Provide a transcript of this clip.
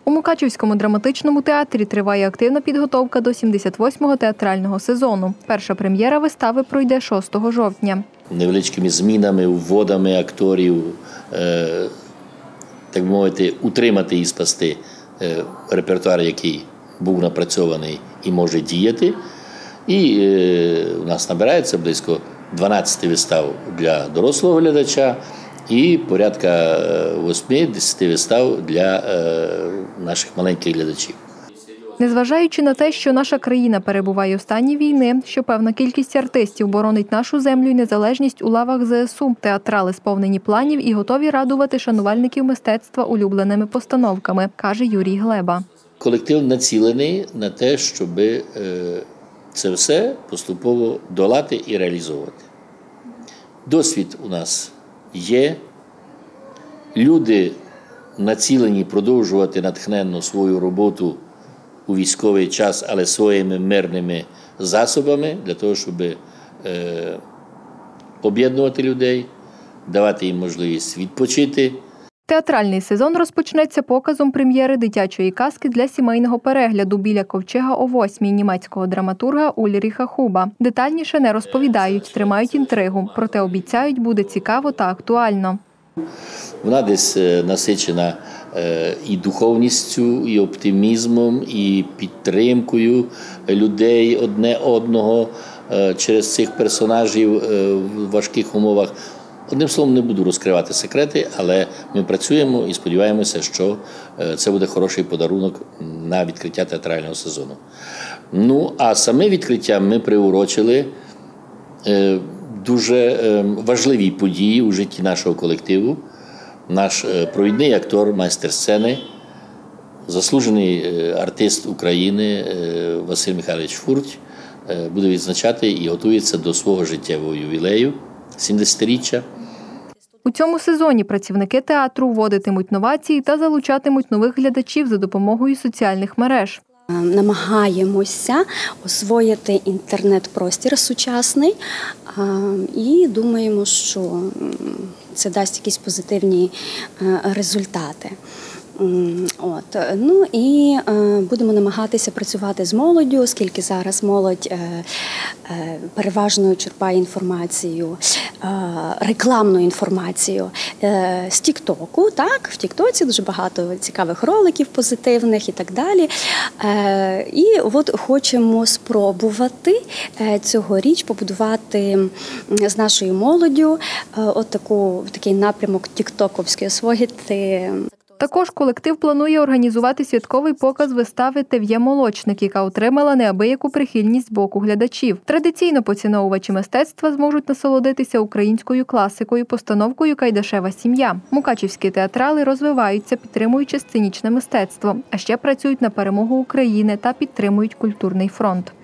У Мукачівському драматичному театрі триває активна підготовка до 78-го театрального сезону. Перша прем'єра вистави пройде 6 жовтня. Невеличкими змінами, вводами акторів, так би мовити, утримати і спасти репертуар, який був напрацьований і може діяти. І у нас набирається близько 12 вистав для дорослого глядача і порядка 8-10 вистав для наших маленьких глядачів. Незважаючи на те, що наша країна перебуває у стані війни, що певна кількість артистів боронить нашу землю і незалежність у лавах ЗСУ, театрали сповнені планів і готові радувати шанувальників мистецтва улюбленими постановками, каже Юрій Глеба. Колектив націлений на те, щоб це все поступово долати і реалізовувати. Досвід у нас є. Люди націлені продовжувати натхненно свою роботу у військовий час, але своїми мирними засобами, для того, щоб об'єднувати людей, давати їм можливість відпочити. Театральний сезон розпочнеться показом прем'єри дитячої казки для сімейного перегляду «Біля ковчега о 8» німецького драматурга Ульріха Хуба. Детальніше не розповідають, тримають інтригу, проте обіцяють, буде цікаво та актуально. Вона десь насичена і духовністю, і оптимізмом, і підтримкою людей одне одного через цих персонажів в важких умовах. Одним словом, не буду розкривати секрети, але ми працюємо і сподіваємося, що це буде хороший подарунок на відкриття театрального сезону. Ну, а саме відкриття ми приурочили дуже важливі події у житті нашого колективу. Наш провідний актор, майстер сцени, заслужений артист України Василь Михайлович Фурть буде відзначати і готується до свого життєвого ювілею – 70-річчя. У цьому сезоні працівники театру вводитимуть новації та залучатимуть нових глядачів за допомогою соціальних мереж. Намагаємося освоїти інтернет-простір сучасний і думаємо, що це дасть якісь позитивні результати. Ну і будемо намагатися працювати з молоддю, оскільки зараз молодь переважно черпає інформацію, рекламну інформацію з Тік-Току. Так, в Тік-Тоці дуже багато цікавих роликів позитивних і так далі. І от хочемо спробувати цьогоріч побудувати з нашою молоддю такий напрямок тік-токовський, освоїти. Також колектив планує організувати святковий показ вистави «Тев'є молочник», яка отримала неабияку прихильність з боку глядачів. Традиційно поціновувачі мистецтва зможуть насолодитися українською класикою, постановкою «Кайдашева сім'я». Мукачівські театрали розвиваються, підтримуючи сценічне мистецтво, а ще працюють на перемогу України та підтримують культурний фронт.